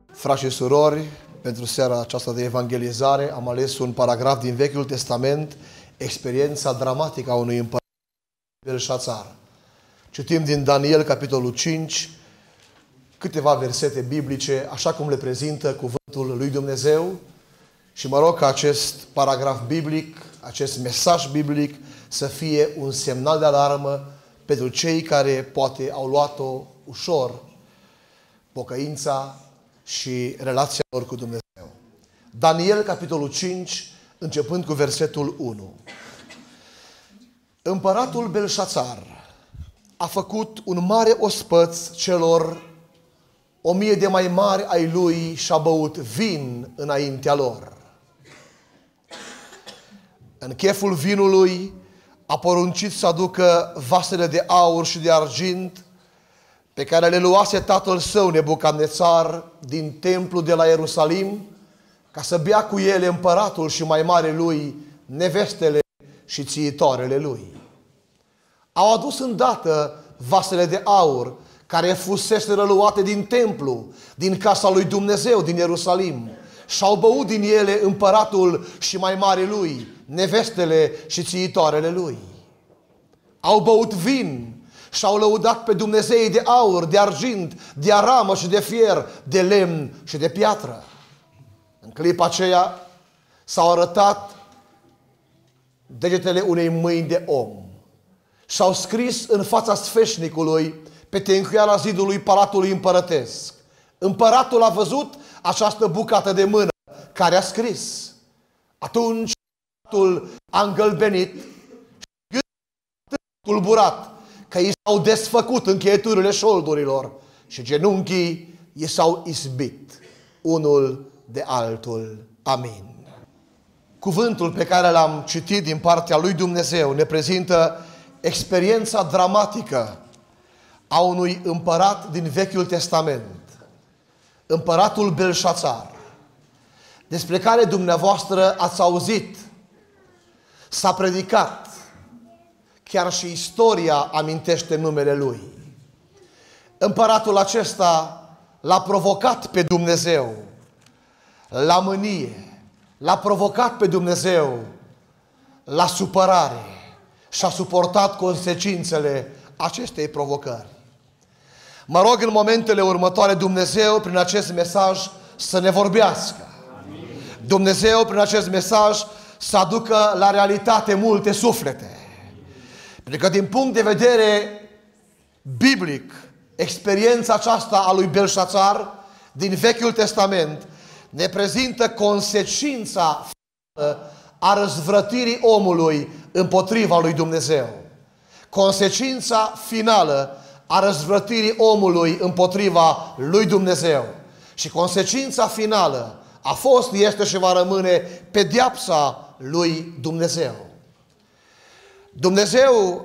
Frați și surori, pentru seara aceasta de evangelizare am ales un paragraf din Vechiul Testament, experiența dramatică a unui împărat, Belșațar. Citim din Daniel, capitolul 5, câteva versete biblice, așa cum le prezintă cuvântul lui Dumnezeu, și mă rog ca acest paragraf biblic, acest mesaj biblic să fie un semnal de alarmă pentru cei care poate au luat-o ușor, pocăința și relația lor cu Dumnezeu. Daniel, capitolul 5, începând cu versetul 1. Împăratul Belșațar a făcut un mare ospăț celor 1000 de mai mari ai lui și a băut vin înaintea lor. În cheful vinului a poruncit să aducă vasele de aur și de argint pe care le luase tatăl său Nebucadnețar din templul de la Ierusalim, ca să bea cu ele împăratul și mai mare lui, nevestele și țiitoarele lui. Au adus îndată vasele de aur care fusese luate din templu, din casa lui Dumnezeu, din Ierusalim, și au băut din ele împăratul și mai mare lui, nevestele și țiitoarele lui. Au băut vin și au lăudat pe Dumnezeii de aur, de argint, de aramă și de fier, de lemn și de piatră. În clipa aceea s-au arătat degetele unei mâini de om și au scris în fața sfeșnicului pe tencuiala zidului palatului împărătesc. Împăratul a văzut această bucată de mână care a scris. Atunci împăratul a îngălbenit și tulburat că i s-au desfăcut încheieturile șoldurilor și genunchii i s-au izbit unul de altul. Amin. Cuvântul pe care l-am citit din partea lui Dumnezeu ne prezintă experiența dramatică a unui împărat din Vechiul Testament, împăratul Belșațar, despre care dumneavoastră ați auzit, s-a predicat, chiar și istoria amintește numele lui. Împăratul acesta l-a provocat pe Dumnezeu la mânie, l-a provocat pe Dumnezeu la supărare și a suportat consecințele acestei provocări. Mă rog în momentele următoare Dumnezeu prin acest mesaj să ne vorbească. Dumnezeu prin acest mesaj să aducă la realitate multe suflete. Pentru că din punct de vedere biblic, experiența aceasta a lui Belșațar din Vechiul Testament ne prezintă consecința a răzvrătirii omului împotriva lui Dumnezeu. Consecința finală a răzvrătirii omului împotriva lui Dumnezeu. Și consecința finală a fost, este și va rămâne pedeapsa lui Dumnezeu. Dumnezeu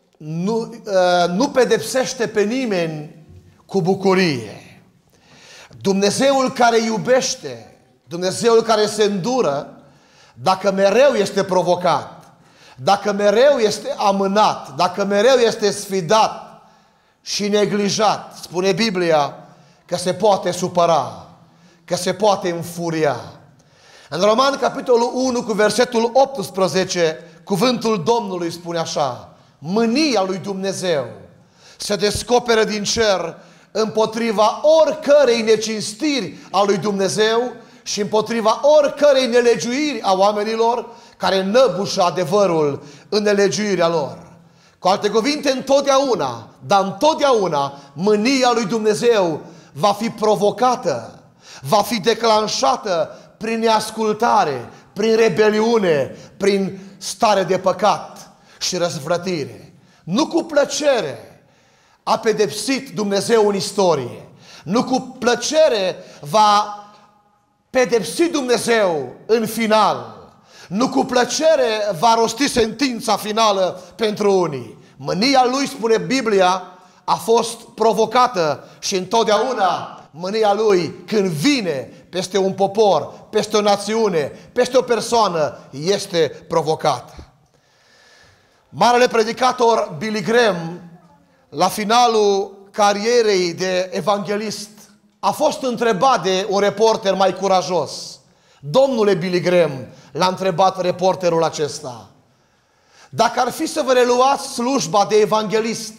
nu pedepsește pe nimeni cu bucurie. Dumnezeul care iubește, Dumnezeul care se îndură, dacă mereu este provocat, dacă mereu este amânat, dacă mereu este sfidat și neglijat, spune Biblia că se poate supăra, că se poate înfuria. În Roman, capitolul 1, cu versetul 18, cuvântul Domnului spune așa: mânia lui Dumnezeu se descoperă din cer împotriva oricărei necinstiri a lui Dumnezeu și împotriva oricărei nelegiuiri a oamenilor care năbușă adevărul în nelegiuirea lor. Cu alte cuvinte, întotdeauna, dar întotdeauna, mânia lui Dumnezeu va fi provocată, va fi declanșată prin neascultare, prin rebeliune, prin stare de păcat și răzvrătire. Nu cu plăcere a pedepsit Dumnezeu în istorie. Nu cu plăcere va pedepsi Dumnezeu în final. Nu cu plăcere va rosti sentința finală pentru unii. Mânia lui, spune Biblia, a fost provocată și întotdeauna mânia lui, când vine peste un popor, peste o națiune, peste o persoană, este provocată. Marele predicator Billy Graham, la finalul carierei de evanghelist, a fost întrebat de un reporter mai curajos. Domnule Billy Graham, l-a întrebat reporterul acesta, dacă ar fi să vă reluați slujba de evanghelist,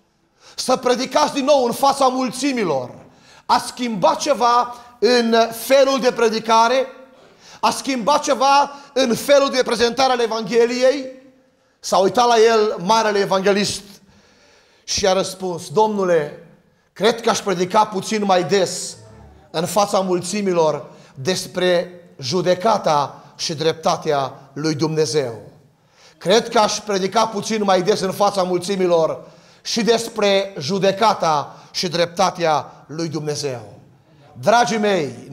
să predicați din nou în fața mulțimilor, a schimbat ceva în felul de predicare? A schimbat ceva în felul de prezentare al Evangheliei? S-a uitat la el marele evanghelist și a răspuns, domnule, cred că aș predica puțin mai des în fața mulțimilor despre judecata și dreptatea lui Dumnezeu. Cred că aș predica puțin mai des în fața mulțimilor și despre judecata și dreptatea lui Dumnezeu. Dragii mei,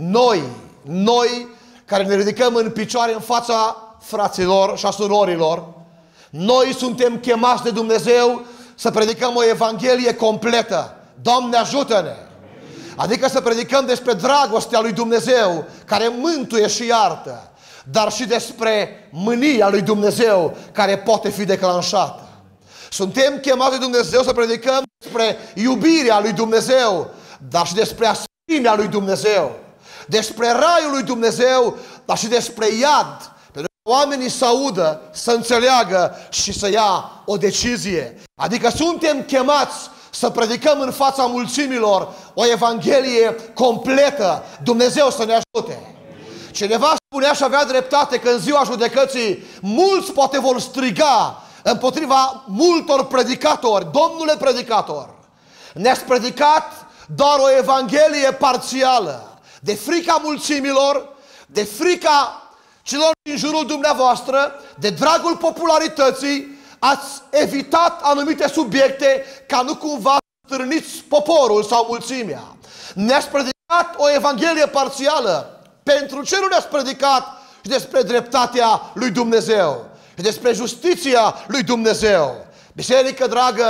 noi care ne ridicăm în picioare în fața fraților și a surorilor, noi suntem chemați de Dumnezeu să predicăm o Evanghelie completă. Doamne, ajută-ne! Adică să predicăm despre dragostea lui Dumnezeu care mântuie și iartă, dar și despre mânia lui Dumnezeu care poate fi declanșată. Suntem chemați de Dumnezeu să predicăm despre iubirea lui Dumnezeu, dar și despre asprimea lui Dumnezeu, despre raiul lui Dumnezeu, dar și despre iad, pentru că oamenii să audă, să înțeleagă și să ia o decizie. Adică suntem chemați să predicăm în fața mulțimilor o Evanghelie completă. Dumnezeu să ne ajute. Cineva spunea și avea dreptate că în ziua judecății mulți poate vor striga împotriva multor predicatori. Domnule predicator, ne-ați predicat doar o Evanghelie parțială. De frica mulțimilor, de frica celor din jurul dumneavoastră, de dragul popularității, ați evitat anumite subiecte ca nu cumva să stârniți poporul sau mulțimea. Ne-ați predicat o Evanghelie parțială. Pentru ce nu ne-ați predicat și despre dreptatea lui Dumnezeu și despre justiția lui Dumnezeu? Biserică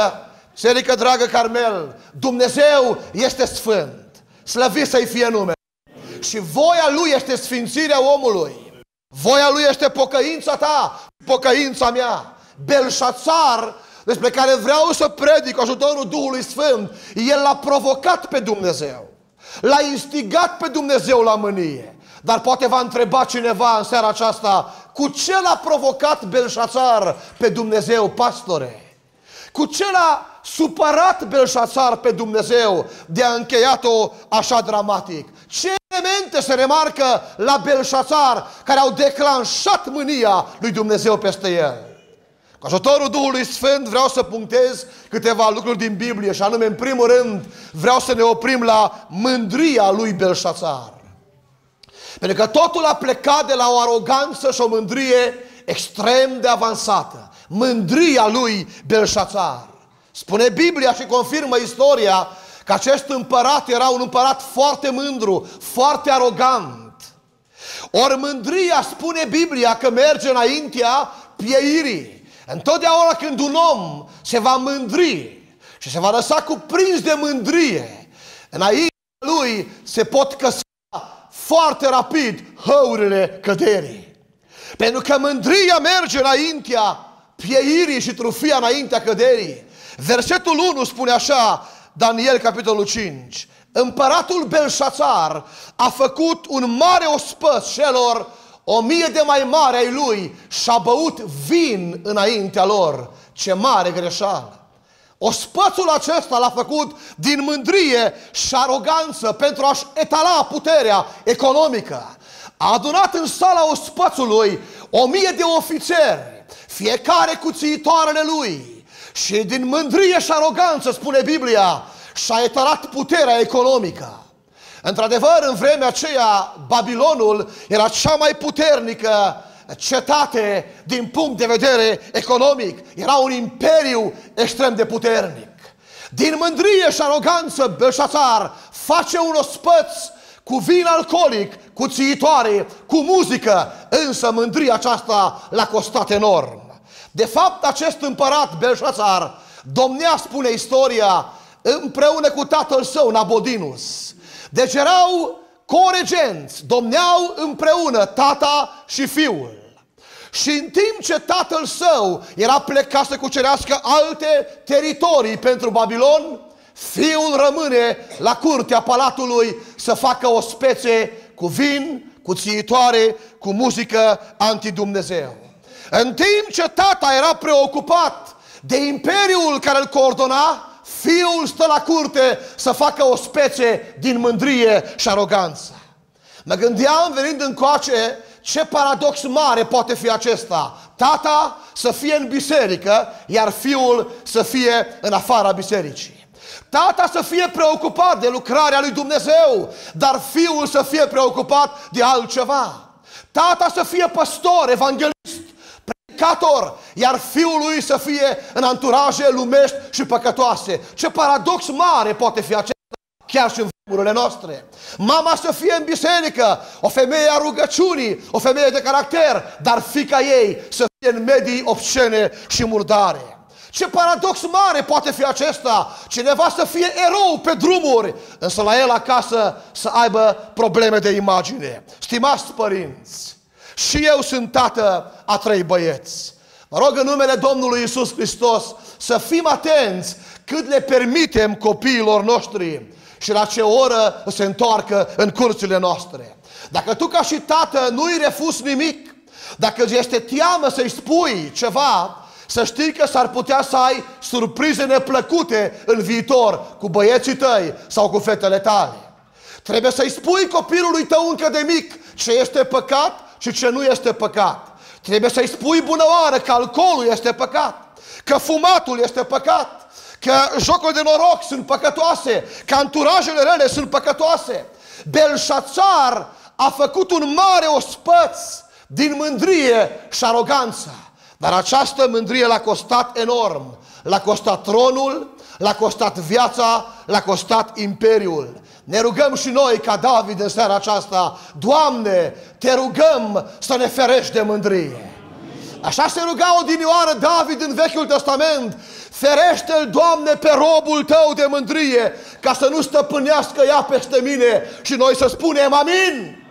dragă Carmel, Dumnezeu este sfânt, slăvit să-i fie numele. Și voia Lui este sfințirea omului. Voia Lui este pocăința ta, pocăința mea. Belșațar, despre care vreau să predic cu ajutorul Duhului Sfânt, el l-a provocat pe Dumnezeu. L-a instigat pe Dumnezeu la mânie. Dar poate va întreba cineva în seara aceasta, cu ce l-a provocat Belșațar pe Dumnezeu, pastore? Cu ce l-a supărat Belșațar pe Dumnezeu de a încheiat-o așa dramatic? Ce elemente se remarcă la Belșațar care au declanșat mânia lui Dumnezeu peste el? Cu ajutorul Duhului Sfânt vreau să punctez câteva lucruri din Biblie și anume, în primul rând, vreau să ne oprim la mândria lui Belșațar. Pentru că totul a plecat de la o aroganță și o mândrie extrem de avansată. Mândria lui Belșațar. Spune Biblia și confirmă istoria că acest împărat era un împărat foarte mândru, foarte arogant. Ori mândria, spune Biblia, că merge înaintea pieirii. Întotdeauna când un om se va mândri și se va lăsa cuprins de mândrie, înaintea lui se pot căsca foarte rapid hăurile căderii. Pentru că mândria merge înaintea pieirii și trufia înaintea căderii. Versetul 1 spune așa, Daniel capitolul 5. Împăratul Belșațar a făcut un mare ospăț celor 1000 de mai mari ai lui și a băut vin înaintea lor. Ce mare greșeală! Ospățul acesta l-a făcut din mândrie și aroganță pentru a-și etala puterea economică. A adunat în sala ospățului 1000 de ofițeri, fiecare cu țiitoarele lui, și din mândrie și aroganță, spune Biblia, și-a etalat puterea economică. Într-adevăr, în vremea aceea, Babilonul era cea mai puternică cetate din punct de vedere economic. Era un imperiu extrem de puternic. Din mândrie și aroganță, Belșațar face un ospăț cu vin alcoolic, cu țiitoare, cu muzică, însă mândria aceasta l-a costat enorm. De fapt, acest împărat Belșațar domnea, spune istoria, împreună cu tatăl său, Nabodinus. Deci erau coregenți, domneau împreună tata și fiul. Și în timp ce tatăl său era plecat să cucerească alte teritorii pentru Babilon, fiul rămâne la curtea palatului să facă o specie cu vin, cu țiitoare, cu muzică anti-Dumnezeu. În timp ce tata era preocupat de imperiul care îl coordona, fiul stă la curte să facă o specie din mândrie și aroganță. Mă gândeam venind încoace, ce paradox mare poate fi acesta. Tata să fie în biserică, iar fiul să fie în afara bisericii. Tata să fie preocupat de lucrarea lui Dumnezeu, dar fiul să fie preocupat de altceva. Tata să fie păstor, evanghelist, predicator, iar fiul lui să fie în anturaje lumești și păcătoase. Ce paradox mare poate fi acesta chiar și în vremurile noastre. Mama să fie în biserică, o femeie a rugăciunii, o femeie de caracter, dar fiica ei să fie în medii obscene și murdare. Ce paradox mare poate fi acesta! Cineva să fie erou pe drumuri, însă la el acasă să aibă probleme de imagine. Stimați părinți, și eu sunt tată a 3 băieți. Vă rog în numele Domnului Iisus Hristos să fim atenți cât le permitem copiilor noștri și la ce oră se întoarcă în curțile noastre. Dacă tu ca și tată nu-i refuzi nimic, dacă este teamă să-i spui ceva, să știi că s-ar putea să ai surprize neplăcute în viitor cu băieții tăi sau cu fetele tale. Trebuie să-i spui copilului tău încă de mic ce este păcat și ce nu este păcat. Trebuie să-i spui bună oară că alcoolul este păcat, că fumatul este păcat, că jocurile de noroc sunt păcătoase, că anturajele rele sunt păcătoase. Belșațar a făcut un mare ospăț din mândrie și aroganță. Dar această mândrie l-a costat enorm. L-a costat tronul, l-a costat viața, l-a costat imperiul. Ne rugăm și noi ca David în seara aceasta: Doamne, te rugăm să ne ferești de mândrie. Așa se ruga odinioară David în Vechiul Testament: ferește-l, Doamne, pe robul tău de mândrie, ca să nu stăpânească ea peste mine. Și noi să spunem amin.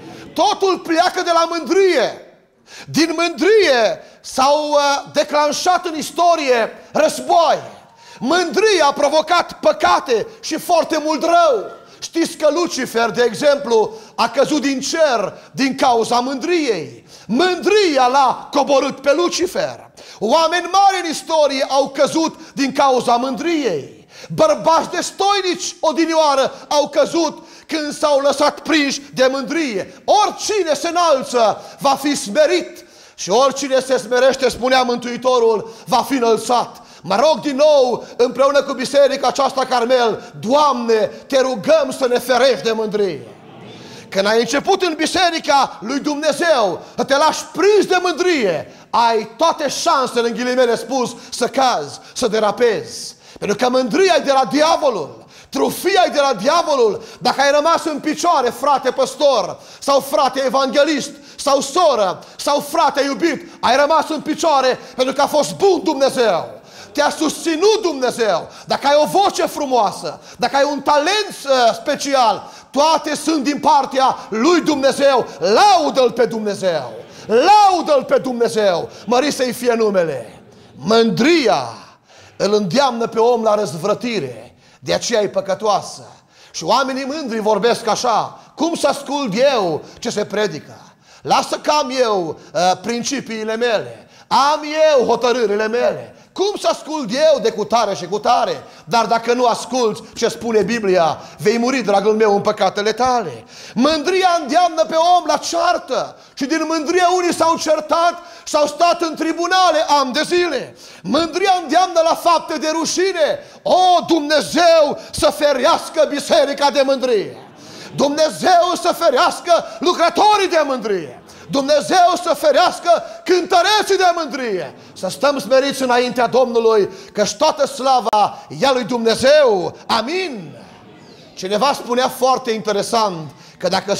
Totul pleacă de la mândrie. Din mândrie s-au declanșat în istorie războaie. Mândria a provocat păcate și foarte mult rău. Știți că Lucifer, de exemplu, a căzut din cer din cauza mândriei. Mândria l-a coborât pe Lucifer. Oameni mari în istorie au căzut din cauza mândriei. Bărbați destoinici odinioară au căzut când s-au lăsat prinși de mândrie. Oricine se înalță va fi smerit și oricine se smerește, spunea Mântuitorul, va fi înălțat. Mă rog din nou, împreună cu biserica aceasta Carmel: Doamne, te rugăm să ne ferești de mândrie. Când ai început în biserica lui Dumnezeu, te lași prins de mândrie, ai toate șansele, în ghilimele spus, să cazi, să derapezi. Pentru că mândria e de la diavolul, trufia e de la diavolul. Dacă ai rămas în picioare, frate păstor, sau frate evanghelist, sau soră, sau frate iubit, ai rămas în picioare pentru că a fost bun Dumnezeu. Te-a susținut Dumnezeu. Dacă ai o voce frumoasă, dacă ai un talent special, toate sunt din partea lui Dumnezeu. Laudă-L pe Dumnezeu. Laudă-L pe Dumnezeu. Mărit să-i fie numele. Mândria îl îndeamnă pe om la răzvrătire. De aceea e păcătoasă. Și oamenii mândri vorbesc așa: cum să ascult eu ce se predică? Lasă că am eu principiile mele, am eu hotărârile mele. Cum să ascult eu de cutare și cutare? Dar dacă nu asculți ce spune Biblia, vei muri, dragul meu, în păcatele tale. Mândria îndeamnă pe om la ceartă. Și din mândrie unii s-au certat și au stat în tribunale ani de zile. Mândria îndeamnă la fapte de rușine. O, Dumnezeu să ferească biserica de mândrie! Dumnezeu să ferească lucrătorii de mândrie! Dumnezeu să ferească cântăreții de mândrie! Să stăm smeriți înaintea Domnului, căci toată slava e a lui Dumnezeu. Amin! Cineva spunea foarte interesant că dacă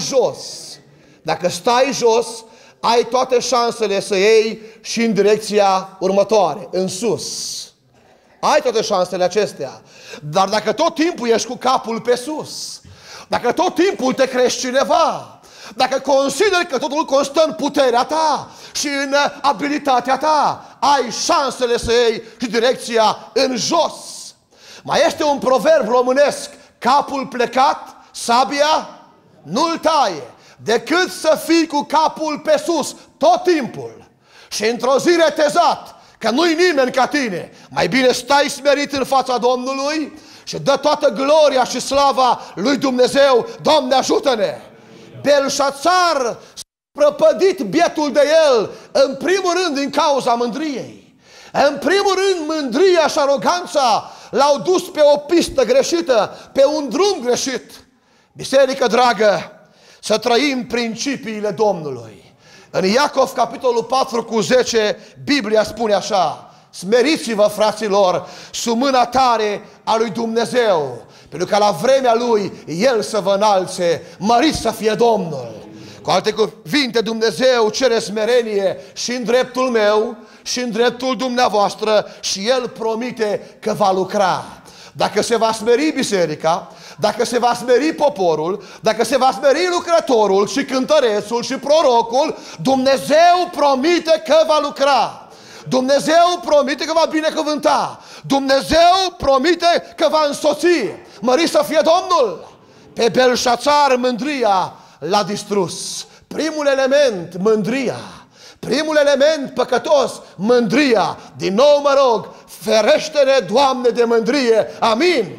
stai jos, ai toate șansele să iei și în direcția următoare, în sus. Ai toate șansele acestea. Dar dacă tot timpul ești cu capul pe sus, dacă tot timpul te crești cineva, dacă consideri că totul constă în puterea ta și în abilitatea ta, ai șansele să iei și direcția în jos. Mai este un proverb românesc: capul plecat, sabia nu-l taie. Decât să fii cu capul pe sus tot timpul și într-o zi retezat că nu-i nimeni ca tine, mai bine stai smerit în fața Domnului și dă toată gloria și slava lui Dumnezeu. Doamne, ajută-ne! Belșațar s-a prăpădit bietul de el, în primul rând din cauza mândriei. În primul rând, mândria și aroganța l-au dus pe o pistă greșită, pe un drum greșit. Biserică dragă, să trăim principiile Domnului. În Iacov, capitolul 4:10, Biblia spune așa: smeriți-vă, fraților, sub mâna tare a lui Dumnezeu, pentru că la vremea Lui El să vă înalțe, mărit să fie Domnul. Cu alte cuvinte, Dumnezeu cere smerenie și în dreptul meu și în dreptul dumneavoastră și El promite că va lucra. Dacă se va smeri biserica, dacă se va smeri poporul, dacă se va smeri lucrătorul și cântărețul și prorocul, Dumnezeu promite că va lucra. Dumnezeu promite că va binecuvânta. Dumnezeu promite că va însoți. Mărit să fie Domnul! Pe Belșațar mândria l-a distrus. Primul element, mândria. Primul element păcătos, mândria. Din nou mă rog, ferește-ne, Doamne, de mândrie. Amin.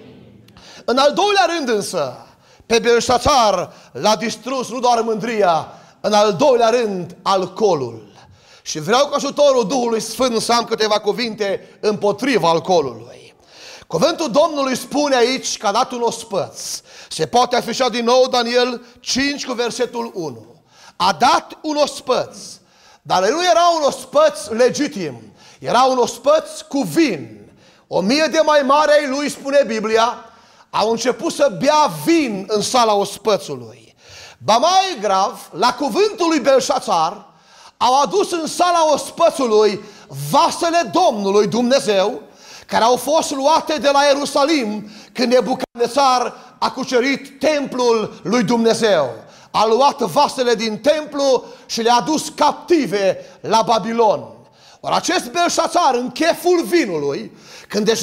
În al doilea rând însă, pe Belșațar l-a distrus nu doar mândria, în al doilea rând, alcoolul. Și vreau cu ajutorul Duhului Sfânt să am câteva cuvinte împotriva alcoolului. Cuvântul Domnului spune aici că a dat un ospăț. Se poate afișa din nou Daniel 5 cu versetul 1. A dat un ospăț, dar nu era un ospăț legitim, era un ospăț cu vin. 1000 de mai mari ai lui, spune Biblia, au început să bea vin în sala ospățului. Ba mai grav, la cuvântul lui Belșațar, au adus în sala ospățului vasele Domnului Dumnezeu, care au fost luate de la Ierusalim când Nebucadnețar a cucerit templul lui Dumnezeu. A luat vasele din templu și le-a dus captive la Babilon. Ori acest Belșațar, în cheful vinului, când deja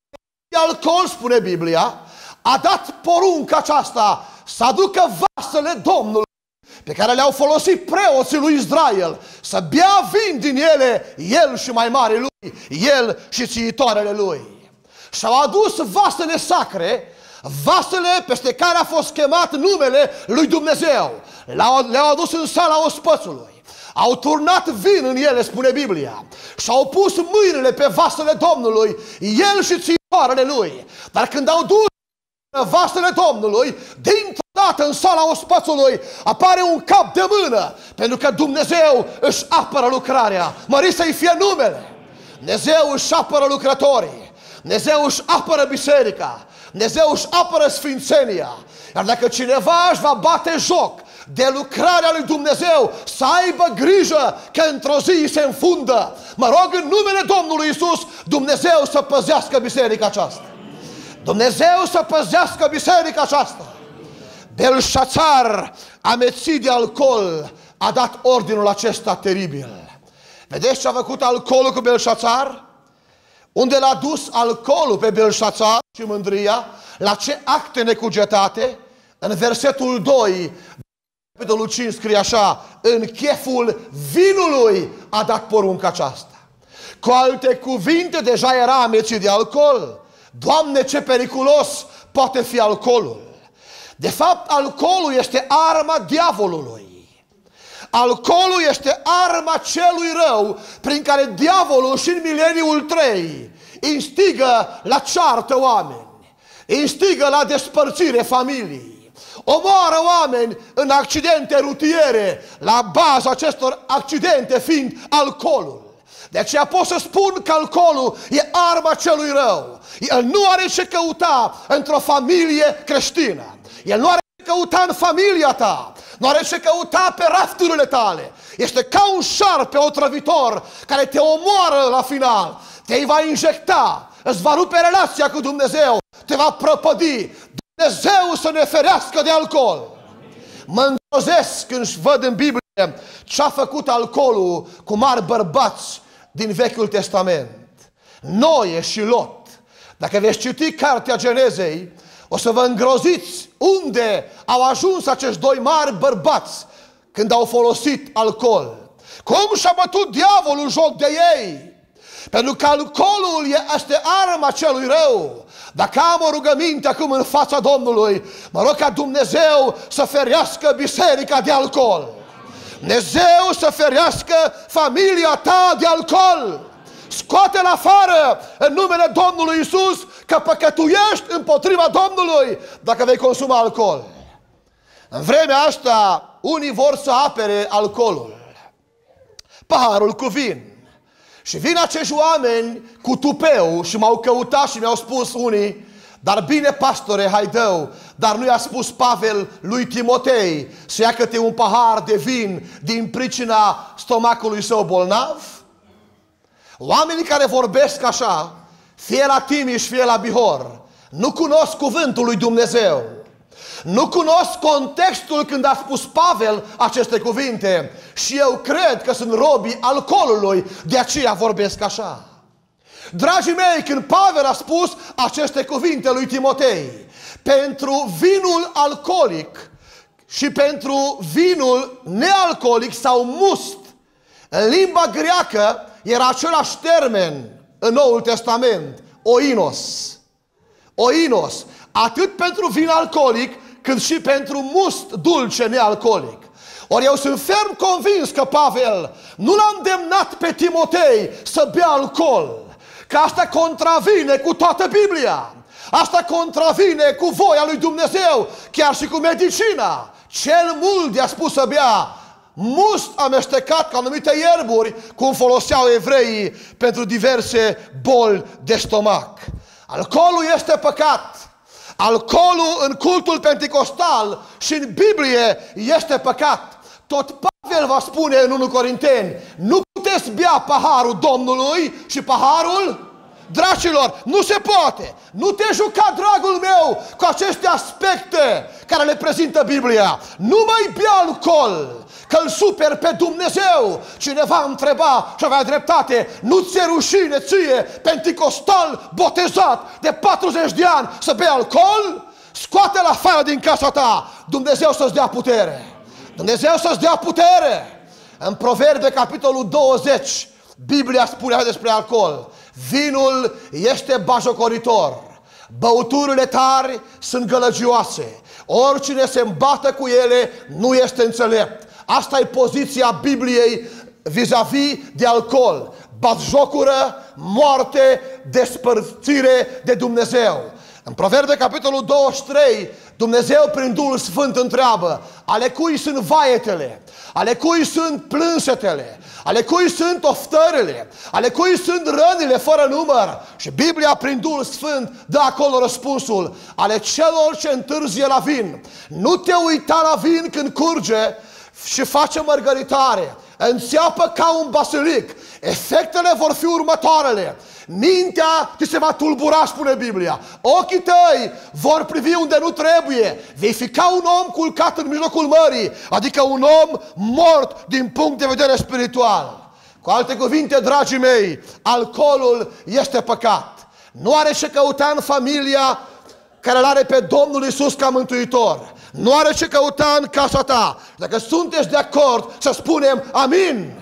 era alcool, spune Biblia, a dat porunca aceasta să aducă vasele Domnului pe care le-au folosit preoții lui Israel, să bea vin din ele, el și mai mare lui, el și țiitoarele lui. Și-au adus vasele sacre, vasele peste care a fost chemat numele lui Dumnezeu. Le-au adus în sala ospățului. Au turnat vin în ele, spune Biblia, și-au pus mâinile pe vasele Domnului, el și țiitoarele lui. Dar când au dus vasele Domnului, dintr-o dată în sala ospățului apare un cap de mână, pentru că Dumnezeu își apără lucrarea. Mărit să-i fie numele. Dumnezeu își apără lucrătorii, Dumnezeu își apără biserica, Dumnezeu își apără sfințenia. Iar dacă cineva își va bate joc de lucrarea lui Dumnezeu, să aibă grijă că într-o zi se înfundă. Mă rog în numele Domnului Iisus, Dumnezeu să păzească biserica aceasta. Dumnezeu să păzească biserica aceasta. Belșațar, amețit de alcool, a dat ordinul acesta teribil. Vedeți ce a făcut alcoolul cu Belșațar? Unde l-a dus alcoolul pe Belșațar și mândria? La ce acte necugetate? În versetul 2, capitolul 5 scrie așa: în cheful vinului a dat porunca aceasta. Cu alte cuvinte, deja era amețit de alcool. Doamne, ce periculos poate fi alcoolul! De fapt, alcoolul este arma diavolului. Alcoolul este arma celui rău prin care diavolul și în mileniul 3 instigă la ceartă oameni, instigă la despărțire familii, omoară oameni în accidente rutiere, la baza acestor accidente fiind alcoolul. De aceea pot să spun că alcoolul e arma celui rău. El nu are ce căuta într-o familie creștină. El nu are ce căuta în familia ta. Nu are ce căuta pe rafturile tale. Este ca un șarpe otrăvitor care te omoară la final. Te va injecta, îți va rupe relația cu Dumnezeu, te va prăpădi. Dumnezeu să ne ferească de alcool. Mă îngrozesc când văd în Biblie ce a făcut alcoolul cu mari bărbați din Vechiul Testament. Noe și Lot. Dacă veți citi cartea Genezei, o să vă îngroziți unde au ajuns acești doi mari bărbați când au folosit alcool. Cum și-a bătut diavolul joc de ei? Pentru că alcoolul este arma celui rău. Dacă am o rugăminte acum în fața Domnului, mă rog ca Dumnezeu să ferească biserica de alcool. Dumnezeu să ferească familia ta de alcool. Scoate-l afară în numele Domnului Iisus, că păcătuiești împotriva Domnului dacă vei consuma alcool. În vremea asta, unii vor să apere alcoolul, paharul cu vin. Și vin acești oameni cu tupeu și m-au căutat și mi-au spus unii: dar bine, pastore, haidău, dar nu i-a spus Pavel lui Timotei să ia câte un pahar de vin din pricina stomacului său bolnav? Oamenii care vorbesc așa, fie la Timiș, fie la Bihor, nu cunosc cuvântul lui Dumnezeu. Nu cunosc contextul când a spus Pavel aceste cuvinte și eu cred că sunt robii alcoolului, de aceea vorbesc așa. Dragii mei, când Pavel a spus aceste cuvinte lui Timotei, pentru vinul alcoolic și pentru vinul nealcoolic sau must, în limba greacă era același termen în Noul Testament, oinos. Oinos, atât pentru vin alcoolic cât și pentru must dulce nealcoolic. Ori eu sunt ferm convins că Pavel nu l-a îndemnat pe Timotei să bea alcool, că asta contravine cu toată Biblia. Asta contravine cu voia lui Dumnezeu, chiar și cu medicina. Cel mult i-a spus să bea must amestecat cu anumite ierburi, cum foloseau evreii pentru diverse boli de stomac. Alcoolul este păcat. Alcoolul în cultul penticostal și în Biblie este păcat. Tot Pavel va spune în 1 Corinteni: nu puteți bea paharul Domnului și paharul dracilor. Nu se poate. Nu te juca, dragul meu, cu aceste aspecte care le prezintă Biblia. Nu mai bea alcool, că îl super pe Dumnezeu. Cineva întreba și avea dreptate: nu ți-e rușine ție, penticostal botezat de 40 de ani, să bei alcool? Scoate-l afară din casa ta. Dumnezeu să-ți dea putere. Dumnezeu să-ți dea putere. În Proverbe, capitolul 20, Biblia spune despre alcool: vinul este bajocoritor, băuturile tari sunt gălăgioase, oricine se îmbată cu ele nu este înțelept. Asta e poziția Bibliei vis-a-vis de alcool: batjocură, moarte, despărțire de Dumnezeu. În Proverbe, capitolul 23, Dumnezeu prin Duhul Sfânt întreabă: ale cui sunt vaietele? Ale cui sunt plânsetele? Ale cui sunt oftările? Ale cui sunt rănile fără număr? Și Biblia prin Duhul Sfânt dă acolo răspunsul: ale celor ce întârzie la vin. Nu te uita la vin când curge și face mărgăritare, înțeapă ca un basilic. Efectele vor fi următoarele: mintea ți se va tulbura, spune Biblia. Ochii tăi vor privi unde nu trebuie. Vei fi ca un om culcat în mijlocul mării, adică un om mort din punct de vedere spiritual. Cu alte cuvinte, dragii mei, alcoolul este păcat. Nu are ce căuta în familia care îl are pe Domnul Iisus ca mântuitor. Nu are ce căuta în casa ta. Dacă sunteți de acord, să spunem amin. Amin.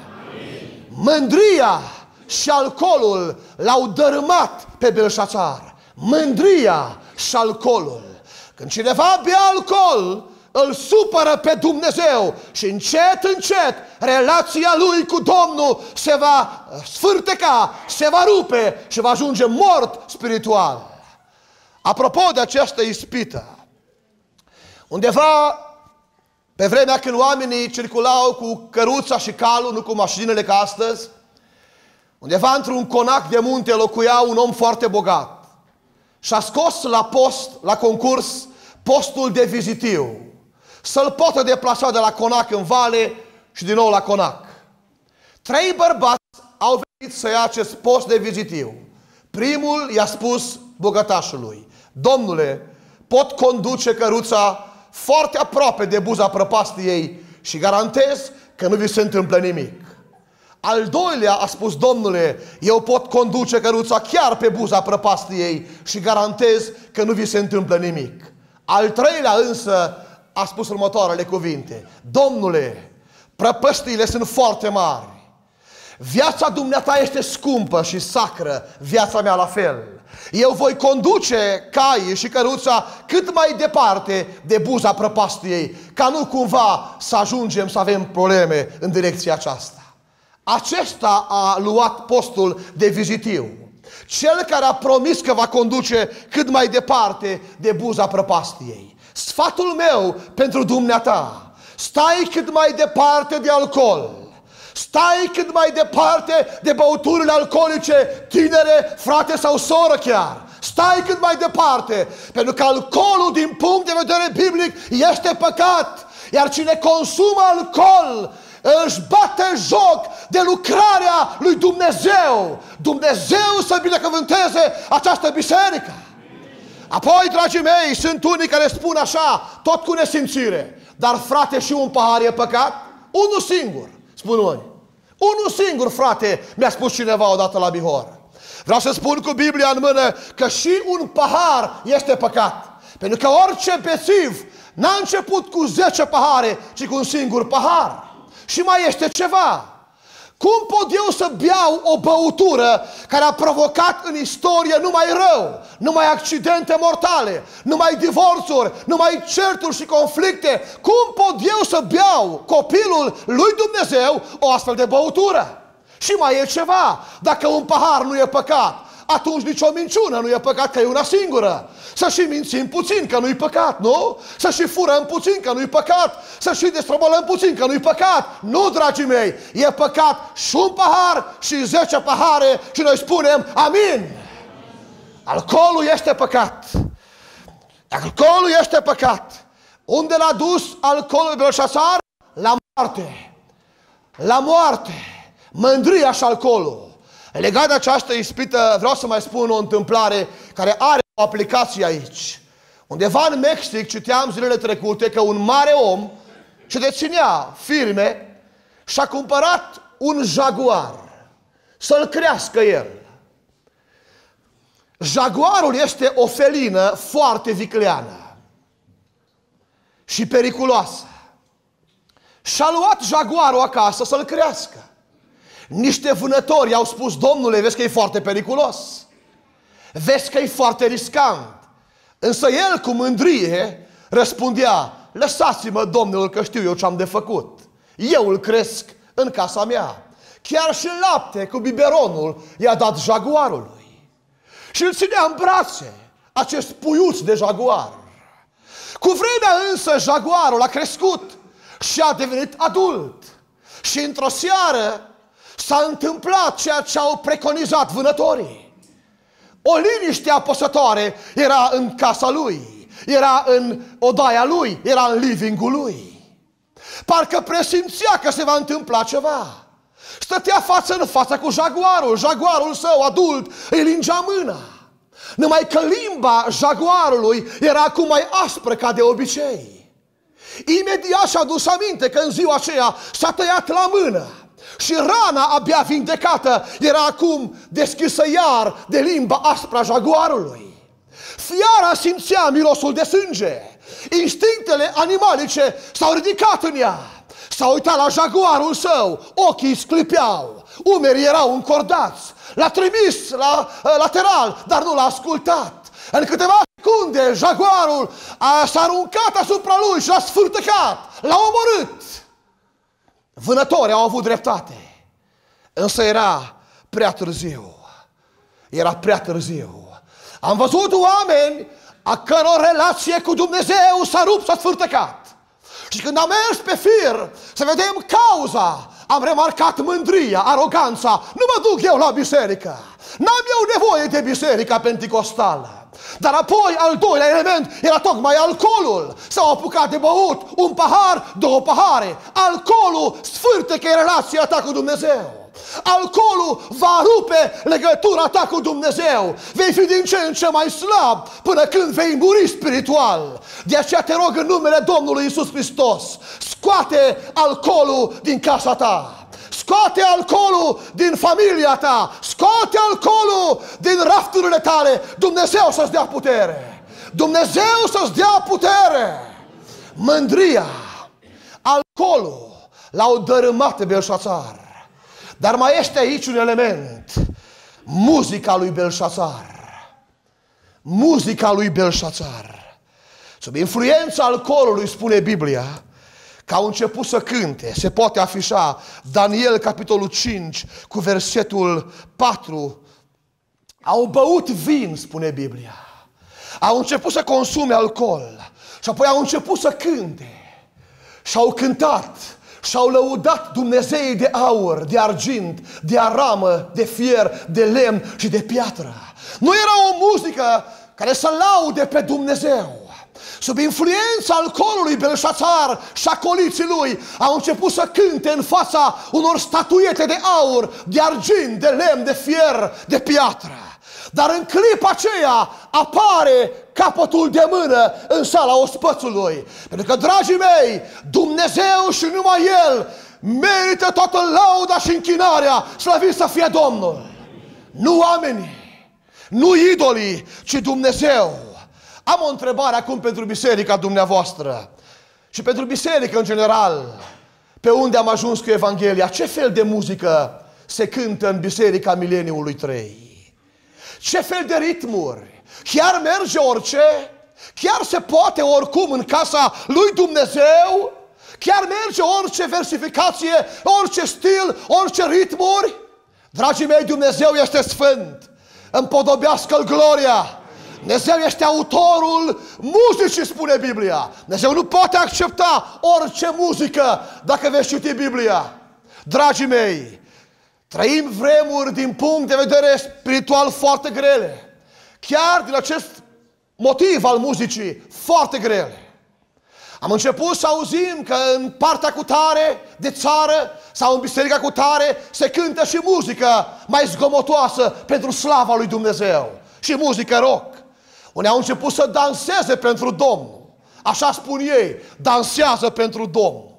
Mândria și alcoolul l-au dărâmat pe Belșațar. Mândria și alcoolul. Când cineva bea alcool, îl supără pe Dumnezeu și încet, încet relația lui cu Domnul se va sfârteca, se va rupe și va ajunge mort spiritual. Apropo de această ispită, undeva pe vremea când oamenii circulau cu căruța și calul, nu cu mașinile ca astăzi, undeva într-un conac de munte locuia un om foarte bogat și a scos la post, la concurs, postul de vizitiu, să-l poată deplasa de la conac în vale și din nou la conac. 3 bărbați au venit să ia acest post de vizitiu. Primul i-a spus bogătașului: domnule, pot conduce căruța foarte aproape de buza prăpastiei și garantez că nu vi se întâmplă nimic. Al doilea a spus: Domnule, eu pot conduce căruța chiar pe buza prăpastiei și garantez că nu vi se întâmplă nimic. Al treilea însă a spus următoarele cuvinte: Domnule, prăpăstiile sunt foarte mari. Viața dumneata este scumpă și sacră, viața mea la fel. Eu voi conduce caii și căruța cât mai departe de buza prăpastiei, ca nu cumva să ajungem să avem probleme în direcția aceasta. Acesta a luat postul de vizitiu, cel care a promis că va conduce cât mai departe de buza prăpastiei. Sfatul meu pentru dumneata: stai cât mai departe de alcool, stai cât mai departe de băuturile alcoolice, tinere, frate sau soră chiar. Stai cât mai departe, pentru că alcoolul din punct de vedere biblic este păcat. Iar cine consumă alcool își bate joc de lucrarea lui Dumnezeu. Dumnezeu să binecuvânteze această biserică. Apoi, dragii mei, sunt unii care spun așa, tot cu nesimțire: dar frate, și un pahar e păcat? Unul singur, spun unii. Unul singur, frate, mi-a spus cineva odată la Bihor. Vreau să spun cu Biblia în mână că și un pahar este păcat. Pentru că orice bețiv n-a început cu 10 pahare, ci cu un singur pahar. Și mai este ceva. Cum pot eu să beau o băutură care a provocat în istorie numai rău, numai accidente mortale, numai divorțuri, numai certuri și conflicte? Cum pot eu să beau, copilul lui Dumnezeu, o astfel de băutură? Și mai e ceva. Dacă un pahar nu e păcat, atunci nicio minciună nu e păcat, că e una singură. Să și mințim puțin, că nu-i păcat, nu? Să și furăm puțin, că nu-i păcat. Să și destrăbălăm puțin, că nu-i păcat. Nu, dragii mei, e păcat și un pahar și 10 pahare și noi spunem amin. Alcoolul este păcat. Alcoolul este păcat. Unde l-a dus alcoolul Belșațar? La moarte. La moarte. Mândria și alcoolul. Legat de această ispită, vreau să mai spun o întâmplare care are o aplicație aici. Undeva în Mexic citeam zilele trecute că un mare om ce deținea firme și-a cumpărat un jaguar să-l crească el. Jaguarul este o felină foarte vicleană și periculoasă. Și-a luat jaguarul acasă să-l crească. Niște vânători au spus: Domnule, vezi că e foarte periculos, vezi că e foarte riscant. Însă el cu mândrie răspundea: lăsați-mă, Domnul, că știu eu ce am de făcut. Eu îl cresc în casa mea. Chiar și lapte cu biberonul i-a dat jaguarului. Și îl ținea în brațe, acest puiuț de jaguar. Cu vremea însă jaguarul a crescut și a devenit adult. Și într-o seară s-a întâmplat ceea ce au preconizat vânătorii. O liniște apăsătoare era în casa lui, era în odaia lui, era în living-ul lui. Parcă presimțea că se va întâmpla ceva. Stătea față în față cu jaguarul. Jaguarul său adult îi lingea mâna. Numai că limba jaguarului era acum mai aspră ca de obicei. Imediat și-a dus aminte că în ziua aceea s-a tăiat la mână. Și rana abia vindecată era acum deschisă iar de limba aspră a jaguarului. Fiara simțea mirosul de sânge. Instinctele animalice s-au ridicat în ea. S-a uitat la jaguarul său, ochii sclipeau, umerii erau încordați. L-a trimis la lateral, dar nu l-a ascultat. În câteva secunde, jaguarul s-a aruncat asupra lui și l-a sfârtecat, l-a omorât. Vânătorii au avut dreptate, însă era prea târziu. Era prea târziu. Am văzut oameni a căror relație cu Dumnezeu s-a rupt, s-a sfârtecat. Și când am mers pe fir să vedem cauza, am remarcat mândria, aroganța. Nu mă duc eu la biserică. N-am eu nevoie de biserica penticostală. Dar apoi, al doilea element era tocmai alcoolul. S-au apucat de băut un pahar, 2 pahare. Alcoolul sfârtecă relația ta cu Dumnezeu. Alcoolul va rupe legătura ta cu Dumnezeu. Vei fi din ce în ce mai slab până când vei muri spiritual. De aceea te rog în numele Domnului Iisus Hristos, scoate alcoolul din casa ta. Scoate alcoolul din familia ta. Scoate alcoolul din rafturile tale. Dumnezeu să-ți dea putere. Dumnezeu să-ți dea putere. Mândria, alcoolul l-au dărâmat pe Belșațar. Dar mai este aici un element. Muzica lui Belșațar. Muzica lui Belșațar. Sub influența alcoolului, spune Biblia, că au început să cânte. Se poate afișa Daniel, capitolul 5, cu versetul 4. Au băut vin, spune Biblia. Au început să consume alcool. Și apoi au început să cânte. Și au cântat. Și-au lăudat Dumnezeii de aur, de argint, de aramă, de fier, de lemn și de piatră. Nu era o muzică care să laude pe Dumnezeu. Sub influența alcoolului, Belșațar și acoliții lui au început să cânte în fața unor statuete de aur, de argint, de lemn, de fier, de piatră. Dar în clipa aceea apare capătul de mână în sala ospățului. Pentru că, dragii mei, Dumnezeu și numai El merită toată lauda și închinarea, slăvit să fie Domnul. Nu oamenii, nu idolii, ci Dumnezeu. Am o întrebare acum pentru biserica dumneavoastră și pentru biserică în general. Pe unde am ajuns cu Evanghelia? Ce fel de muzică se cântă în biserica mileniului 3? Ce fel de ritmuri? Chiar merge orice? Chiar se poate oricum în casa lui Dumnezeu? Chiar merge orice versificație, orice stil, orice ritmuri? Dragii mei, Dumnezeu este sfânt. Împodobească-L gloria. Dumnezeu este autorul muzicii, spune Biblia. Dumnezeu nu poate accepta orice muzică dacă veți citi Biblia. Dragii mei, trăim vremuri din punct de vedere spiritual foarte grele. Chiar din acest motiv al muzicii foarte grele. Am început să auzim că în partea cu tare de țară sau în biserica cu tare se cântă și muzică mai zgomotoasă pentru slava lui Dumnezeu. Și muzică rock. Unii au început să danseze pentru Domnul. Așa spun ei, dansează pentru Domnul.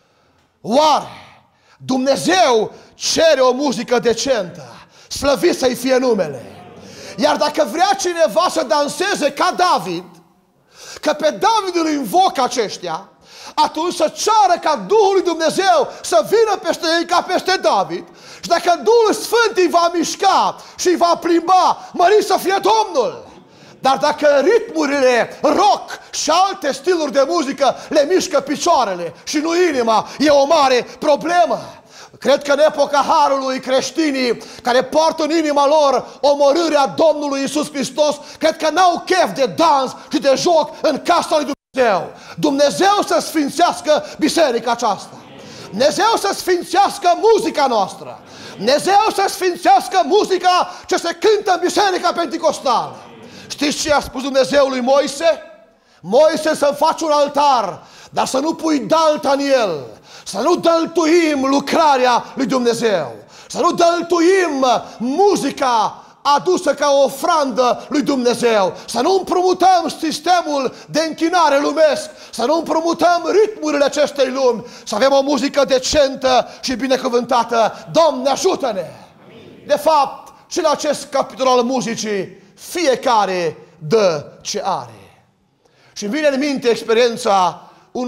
Oare Dumnezeu cere o muzică decentă, slăvit să-i fie numele? Iar dacă vrea cineva să danseze ca David, că pe David îl invocă aceștia, atunci să ceară ca Duhul lui Dumnezeu să vină peste ei ca peste David. Și dacă Duhul Sfânt îi va mișca și îi va plimba, mărit să fie Domnul. Dar dacă ritmurile rock și alte stiluri de muzică le mișcă picioarele și nu inima, e o mare problemă. Cred că în epoca Harului, creștinii care poartă în inima lor omorârea Domnului Iisus Hristos, cred că n-au chef de dans și de joc în casa lui Dumnezeu. Dumnezeu să sfințească biserica aceasta. Dumnezeu să sfințească muzica noastră. Dumnezeu să sfințească muzica ce se cântă în biserica penticostală. Știți ce a spus Dumnezeu lui Moise? Moise, să faci un altar, dar să nu pui dalta în el. Să nu dăltuim lucrarea lui Dumnezeu. Să nu dăltuim muzica adusă ca o ofrandă lui Dumnezeu. Să nu împrumutăm sistemul de închinare lumesc. Să nu împrumutăm ritmurile acestei lumi. Să avem o muzică decentă și binecuvântată. Doamne, ajută-ne! De fapt, și la acest capitol al muzicii, fiecare dă ce are. Și îmi vine în minte experiența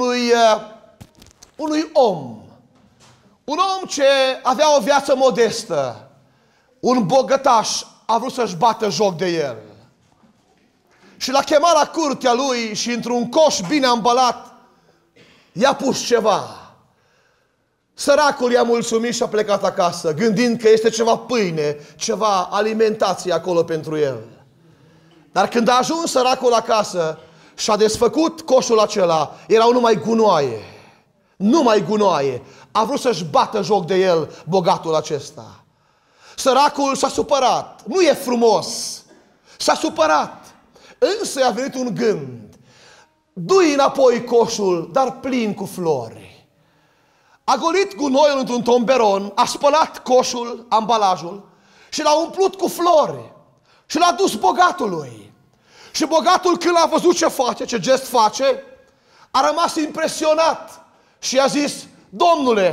unui om. Un om ce avea o viață modestă. Un bogătaș a vrut să-și bată joc de el. Și l-a chemat la curtea lui și într-un coș bine ambalat i-a pus ceva. Săracul i-a mulțumit și a plecat acasă, gândind că este ceva pâine, ceva alimentație acolo pentru el. Dar când a ajuns săracul acasă și a desfăcut coșul acela, erau numai gunoaie. Numai gunoaie. A vrut să-și bată joc de el bogatul acesta. Săracul s-a supărat. Nu e frumos. S-a supărat. Însă i-a venit un gând. Du-i înapoi coșul, dar plin cu flori. A golit gunoiul într-un tomberon, a spălat coșul, ambalajul și l-a umplut cu flori. Și l-a dus bogatului. Și bogatul, când a văzut ce face, ce gest face, a rămas impresionat și a zis: Domnule,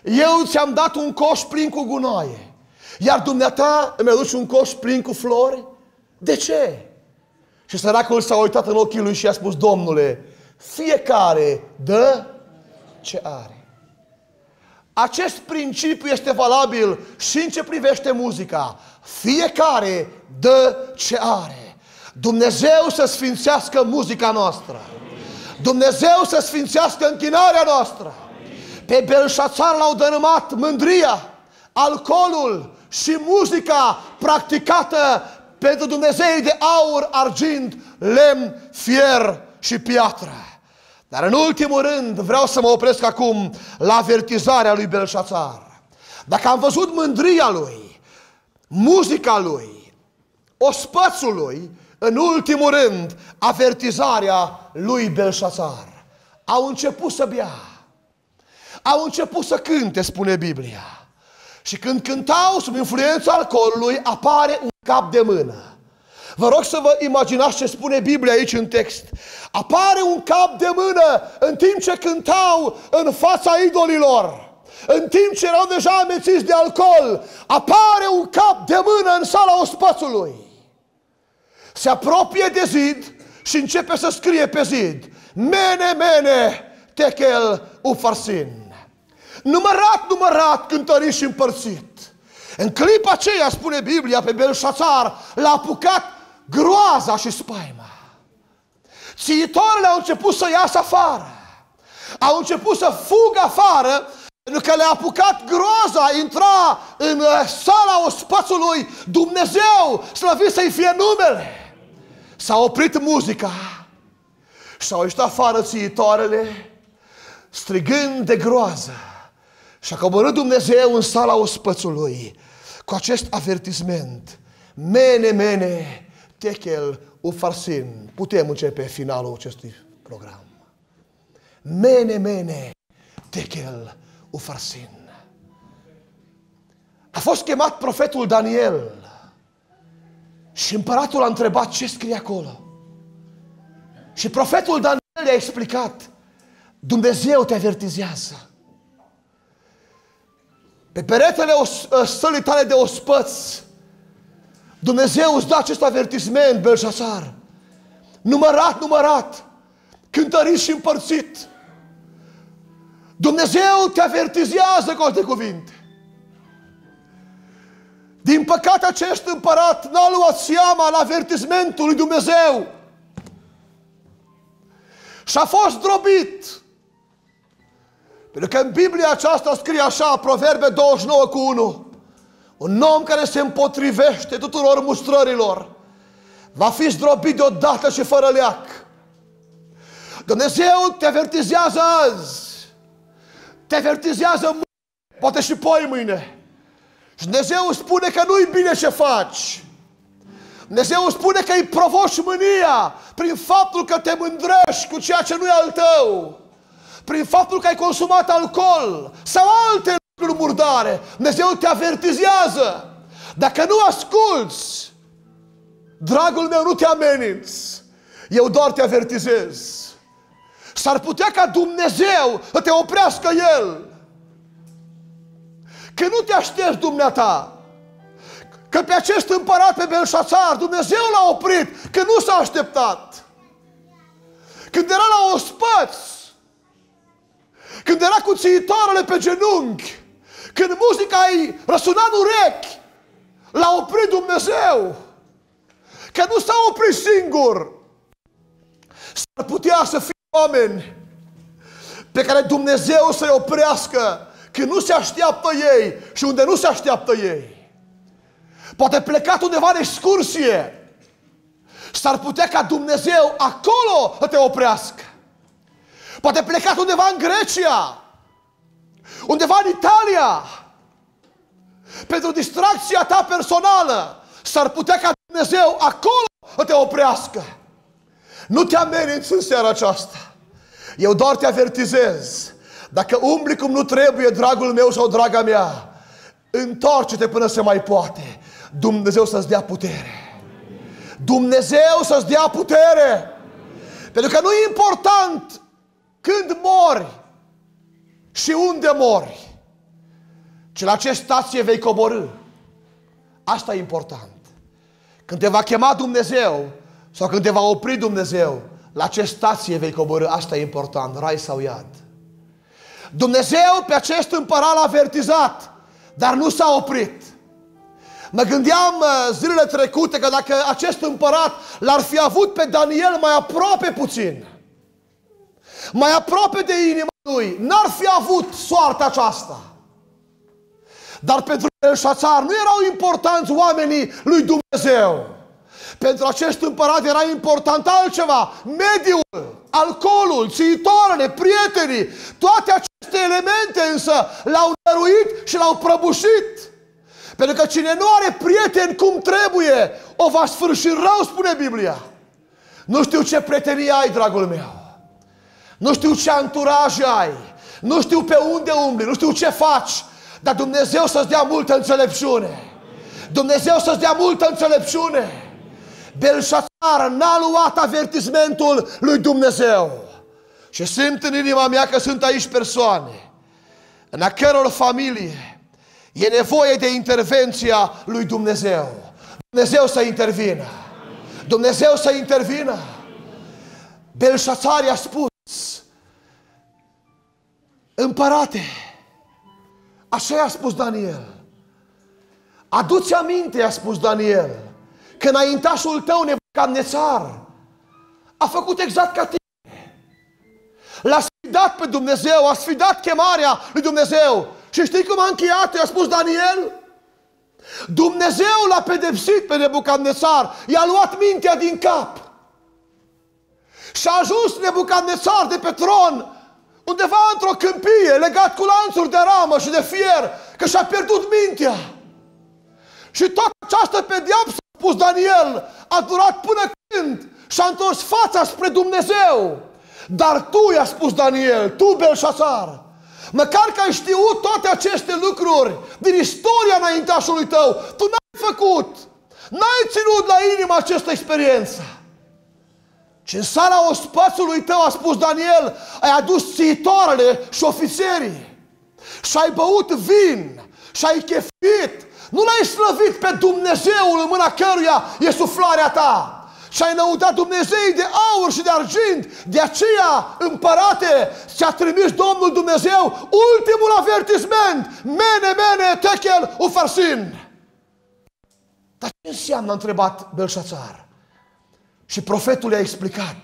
Eu ți-am dat un coș plin cu gunoaie, iar dumneata îmi aduci un coș plin cu flori? De ce? Și săracul s-a uitat în ochii lui și i-a spus: Domnule, fiecare dă ce are. Acest principiu este valabil și în ce privește muzica. Fiecare dă ce are. Dumnezeu să sfințească muzica noastră. Dumnezeu să sfințească închinarea noastră. Pe Belșațar l-au dărâmat mândria, alcoolul și muzica practicată pentru dumnezeii de aur, argint, lemn, fier și piatră. Dar în ultimul rând vreau să mă opresc acum la avertizarea lui Belșațar. Dacă am văzut mândria lui, muzica lui, ospățul lui, în ultimul rând avertizarea lui Belșațar. Au început să bea, au început să cânte, spune Biblia. Și când cântau sub influența alcoolului, apare un cap de mână. Vă rog să vă imaginați ce spune Biblia aici în text. Apare un cap de mână în timp ce cântau în fața idolilor, în timp ce erau deja amețiți de alcool. Apare un cap de mână în sala ospățului. Se apropie de zid și începe să scrie pe zid: Mene, mene, tekel ufarsin. Numărat, cântărit și împărțit. În clipa aceea, spune Biblia, pe Belșațar l-a apucat groaza și spaima. Țiitoarele au început să iasă afară, au început să fugă afară, pentru că le-a apucat groaza. Intra în sala ospățului Dumnezeu, slăvit să-i fie numele. S-a oprit muzica și s-au ieșit afară țiitoarele, strigând de groază. Și a coborât Dumnezeu în sala ospățului cu acest avertisment: Mene, mene, tekel ufarsin. Putem începe finalul acestui program. Mene, mene, tekel ufarsin. A fost chemat profetul Daniel și împăratul a întrebat ce scrie acolo. Și profetul Daniel i-a explicat: Dumnezeu te avertizează. Pe peretele sălii tale de ospăț, Dumnezeu îți dă acest avertisment, Belșațar: numărat, cântărit și împărțit. Dumnezeu te avertizează, cu alte cuvinte. Din păcate, acest împărat n-a luat seama la avertismentul lui Dumnezeu și a fost zdrobit. Pentru că în Biblia aceasta scrie așa, Proverbe 29:1: un om care se împotrivește tuturor mustrărilor va fi zdrobit deodată și fără leac. Dumnezeu te avertizează azi, te avertizează mâine, poate și poi mâine. Și Dumnezeu spune că nu-i bine ce faci. Dumnezeu spune că îi provoci mânia prin faptul că te mândrești cu ceea ce nu e al tău, prin faptul că ai consumat alcool sau alte lucruri murdare. Dumnezeu te avertizează. Dacă nu asculți, dragul meu, nu te ameninți, eu doar te avertizez. S-ar putea ca Dumnezeu să te oprească El. Că nu te aștepți dumneata, că pe acest împărat, pe Belșațar, Dumnezeu l-a oprit, că nu s-a așteptat. Când era la ospăț, când era cu țiitoarele pe genunchi, când muzica îi răsuna în urechi, l-a oprit Dumnezeu. Că nu s-a oprit singur. S-ar putea să fie oameni pe care Dumnezeu să-i oprească când nu se așteaptă ei și unde nu se așteaptă ei. Poate plecat undeva în excursie, s-ar putea ca Dumnezeu acolo să te oprească. Poate plecat undeva în Grecia, undeva în Italia, pentru distracția ta personală, s-ar putea ca Dumnezeu acolo să te oprească. Nu te ameninți în seara aceasta. Eu doar te avertizez. Dacă umbli cum nu trebuie, dragul meu sau draga mea, întoarce-te până se mai poate. Dumnezeu să-ți dea putere. Dumnezeu să-ți dea putere. Pentru că nu e important când mori și unde mori. Și la ce stație vei coborî. Asta e important. Când te va chema Dumnezeu sau când te va opri Dumnezeu, la ce stație vei coborî. Asta e important, rai sau iad. Dumnezeu pe acest împărat l-a avertizat, dar nu s-a oprit. Mă gândeam zilele trecute că dacă acest împărat l-ar fi avut pe Daniel mai aproape puțin, mai aproape de inima lui, n-ar fi avut soarta aceasta. Dar pentru Belșațar nu erau importanți oamenii lui Dumnezeu. Pentru acest împărat era important altceva. Mediul, alcoolul, țiitoarele, prietenii, toate aceste elemente însă l-au năruit și l-au prăbușit. Pentru că cine nu are prieteni cum trebuie, o va sfârși rău, spune Biblia. Nu știu ce prietenie ai, dragul meu. Nu știu ce anturaj ai. Nu știu pe unde umbli. Nu știu ce faci. Dar Dumnezeu să-ți dea multă înțelepciune. Dumnezeu să-ți dea multă înțelepciune. Belșațar n-a luat avertismentul lui Dumnezeu. Și simt în inima mea că sunt aici persoane în a căror familie e nevoie de intervenția lui Dumnezeu. Dumnezeu să intervină. Dumnezeu să intervină. Belșațar i-a spus: împărate, așa i-a spus Daniel. Adu-ți aminte, i-a spus Daniel, că înaintașul tău, Nebucadnețar, a făcut exact ca tine. L-a sfidat pe Dumnezeu, a sfidat chemarea lui Dumnezeu. Și știi cum a încheiat? I-a spus Daniel: Dumnezeu l-a pedepsit pe Nebucadnețar, i-a luat mintea din cap. Și a ajuns Nebucadnețar de pe tron undeva într-o câmpie, legat cu lanțuri de ramă și de fier, că și-a pierdut mintea. Și toată această pedeapsă, a spus Daniel, a durat până când și-a întors fața spre Dumnezeu. Dar tu, i-a spus Daniel, tu, Belșațar, măcar că ai știut toate aceste lucruri din istoria înaintașului tău, tu n-ai făcut, n-ai ținut la inimă această experiență. Și în sala ospățului tău, a spus Daniel, ai adus țiitoarele și ofițerii și ai băut vin și ai chefit. Nu l-ai slăvit pe Dumnezeul în mâna căruia e suflarea ta. Și ai lăudat Dumnezeii de aur și de argint. De aceea, împărate, ți-a trimis Domnul Dumnezeu ultimul avertisment. Mene, tekel, ufarsin. Dar ce înseamnă, a întrebat Belșațar. Și profetul i-a explicat: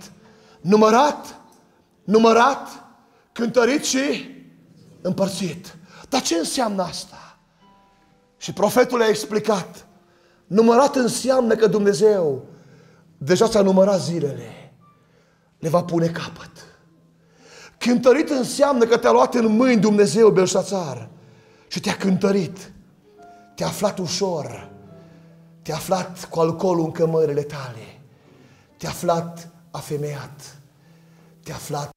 numărat, cântărit și împărțit. Dar ce înseamnă asta? Și profetul i-a explicat: numărat înseamnă că Dumnezeu deja ți-a numărat zilele, le va pune capăt. Cântărit înseamnă că te-a luat în mâini Dumnezeu, Belșațar, și te-a cântărit. Te-a aflat ușor, te-a aflat cu alcoolul în cămările tale, te-a aflat afemeiat, te-a aflat.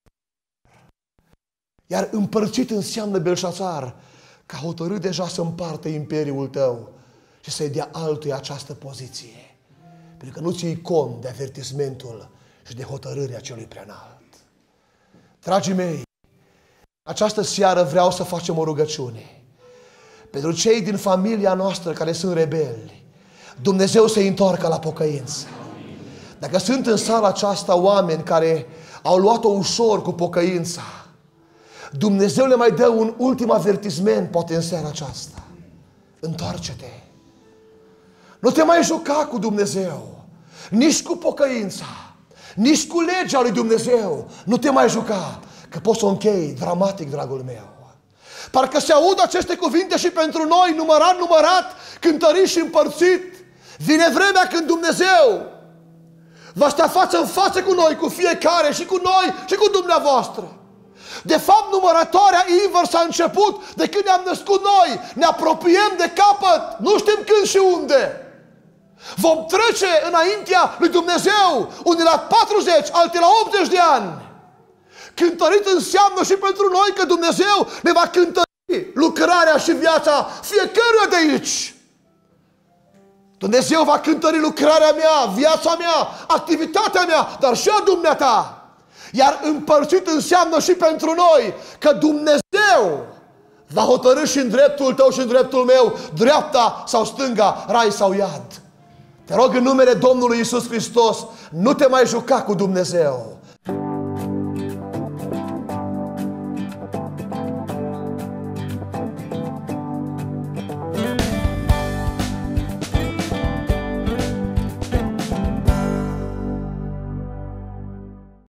Iar împărțit înseamnă, Belșațar, că a hotărât deja să împartă imperiul tău și să-i dea altuia această poziție. Pentru că nu ții cont de avertismentul și de hotărârea celui preanalt. Dragii mei, această seară vreau să facem o rugăciune pentru cei din familia noastră care sunt rebeli. Dumnezeu să-i întoarcă la pocăință. Dacă sunt în sala aceasta oameni care au luat-o ușor cu pocăința, Dumnezeu le mai dă un ultim avertisment, poate în seara aceasta. Întoarce-te. Nu te mai juca cu Dumnezeu, nici cu pocăința, nici cu legea lui Dumnezeu. Nu te mai juca, că poți să o închei dramatic, dragul meu. Parcă se aud aceste cuvinte și pentru noi: numărat, cântărit și împărțit. Vine vremea când Dumnezeu va sta față în față cu noi, cu fiecare, și cu noi și cu dumneavoastră. De fapt, numărătoarea invers a început de când ne-am născut noi. Ne apropiem de capăt, nu știm când și unde. Vom trece înaintea lui Dumnezeu, unii la 40, alții la 80 de ani. Cântărit înseamnă și pentru noi că Dumnezeu ne va cântări lucrarea și viața fiecăruia de aici. Dumnezeu va cântări lucrarea mea, viața mea, activitatea mea, dar și a dumneata. Iar împărțit înseamnă și pentru noi că Dumnezeu Va hotărâ și în dreptul tău și în dreptul meu, dreapta sau stânga, rai sau iad. Te rog în numele Domnului Iisus Hristos, nu te mai juca cu Dumnezeu.